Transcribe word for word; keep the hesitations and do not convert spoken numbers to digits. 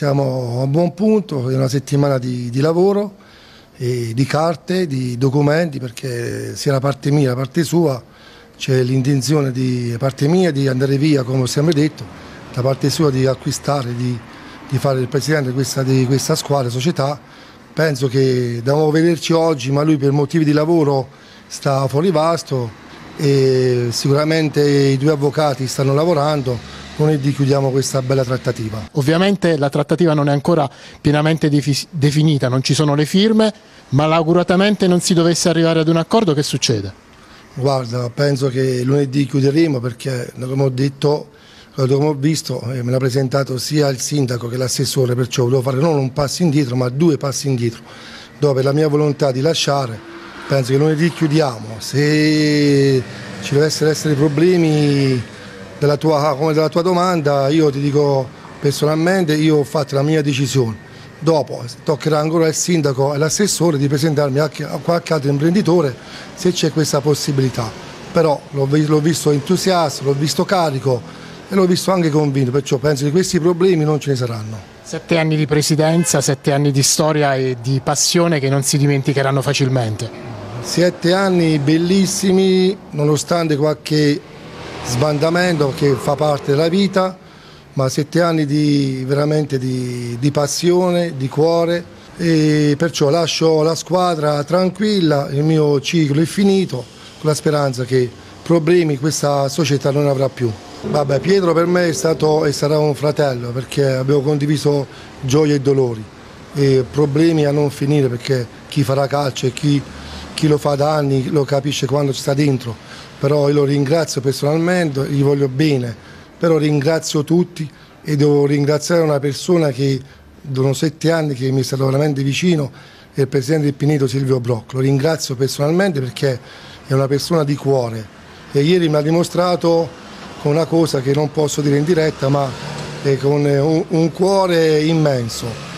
Siamo a buon punto, è una settimana di, di lavoro, e di carte, di documenti, perché sia la parte mia che la parte sua c'è l'intenzione di parte mia di andare via, come ho sempre detto, da parte sua di acquistare, di, di fare il presidente di questa, di questa squadra, società. Penso che dobbiamo vederci oggi, ma lui per motivi di lavoro sta fuori Vasto e sicuramente i due avvocati stanno lavorando. Lunedì chiudiamo questa bella trattativa. Ovviamente la trattativa non è ancora pienamente definita, non ci sono le firme, ma lauguratamente non si dovesse arrivare ad un accordo, che succede? Guarda, penso che lunedì chiuderemo perché, come ho detto, come ho visto, me l'ha presentato sia il sindaco che l'assessore, perciò volevo fare non un passo indietro ma due passi indietro. Dopo per la mia volontà di lasciare, penso che lunedì chiudiamo. Se ci dovessero essere problemi della tua, come della tua domanda, io ti dico personalmente, io ho fatto la mia decisione. Dopo toccherà ancora al sindaco e all'assessore di presentarmi a qualche altro imprenditore se c'è questa possibilità. Però l'ho visto entusiasta, l'ho visto carico e l'ho visto anche convinto, perciò penso che questi problemi non ce ne saranno. Sette anni di presidenza, sette anni di storia e di passione che non si dimenticheranno facilmente. Sette anni bellissimi, nonostante qualche sbandamento che fa parte della vita, ma sette anni di, veramente di, di passione, di cuore, e perciò lascio la squadra tranquilla, il mio ciclo è finito, con la speranza che problemi questa società non avrà più. Vabbè, Pietro per me è stato e sarà un fratello, perché abbiamo condiviso gioie e dolori e problemi a non finire, perché chi farà calcio e chi, chi lo fa da anni lo capisce quando ci sta dentro. Però io lo ringrazio personalmente, gli voglio bene, però ringrazio tutti e devo ringraziare una persona che dopo sette anni che mi è stato veramente vicino, è il presidente del Pineto Silvio Brock. Lo ringrazio personalmente perché è una persona di cuore e ieri mi ha dimostrato con una cosa che non posso dire in diretta, ma con un, un cuore immenso.